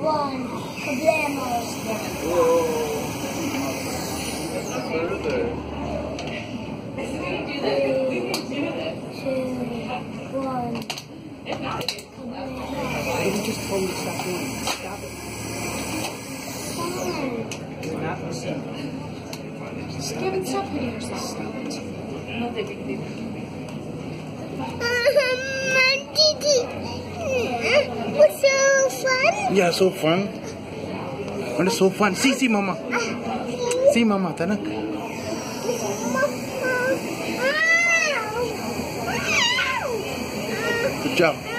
one, kablamos. Whoa. Further. 3, 2, 1. Why did you just totally stop doing it? Stop it. Fine. You're not listening. Just give it, stop hitting yourself. Stop it. No, they big. What's so fun? Yeah, so fun. What is so fun? See, mama. See, mama, Tanak. Good job.